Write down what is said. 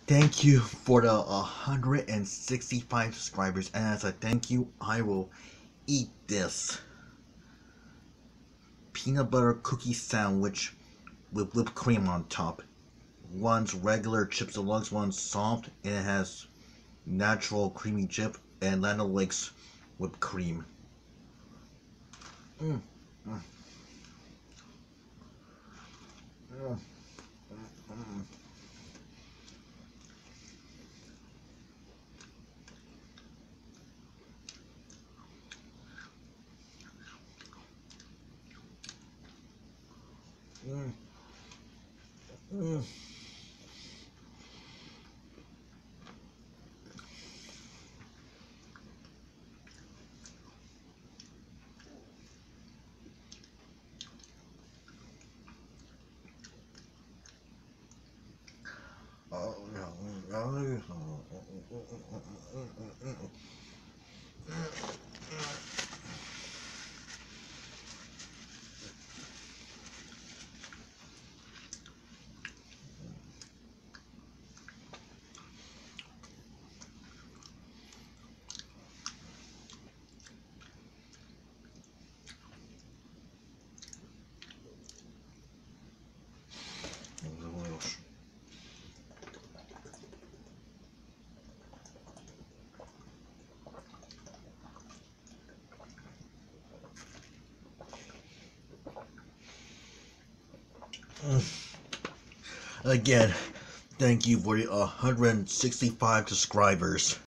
Thank you for the 165 subscribers, and as a thank you, I will eat this peanut butter cookie sandwich with whipped cream on top. One's regular chips deluxe, one's soft, and it has natural creamy chip and Land O'Lakes whipped cream. Mm. Mm. Mm. Mm. Mm. Mm. Again, thank you for the 165 subscribers.